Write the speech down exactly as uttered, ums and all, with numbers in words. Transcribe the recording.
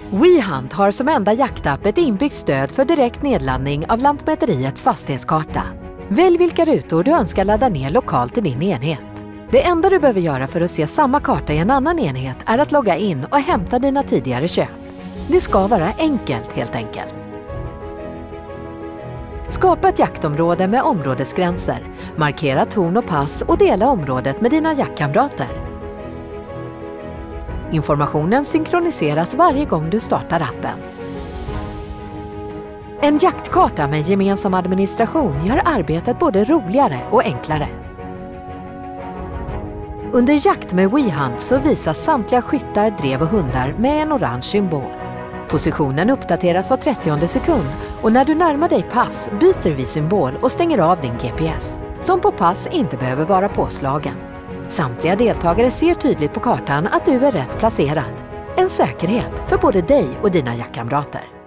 WeHunt har som enda jaktapp ett inbyggt stöd för direkt nedladdning av Lantmäteriets fastighetskarta. Välj vilka rutor du önskar ladda ner lokalt i din enhet. Det enda du behöver göra för att se samma karta i en annan enhet är att logga in och hämta dina tidigare köp. Det ska vara enkelt helt enkelt. Skapa ett jaktområde med områdesgränser, markera torn och pass och dela området med dina jaktkamrater. Informationen synkroniseras varje gång du startar appen. En jaktkarta med gemensam administration gör arbetet både roligare och enklare. Under jakt med WeHunt så visas samtliga skyttar, drev och hundar med en orange symbol. Positionen uppdateras var trettionde sekund och när du närmar dig pass byter vi symbol och stänger av din G P S, som på pass inte behöver vara påslagen. Samtliga deltagare ser tydligt på kartan att du är rätt placerad. En säkerhet för både dig och dina jaktkamrater.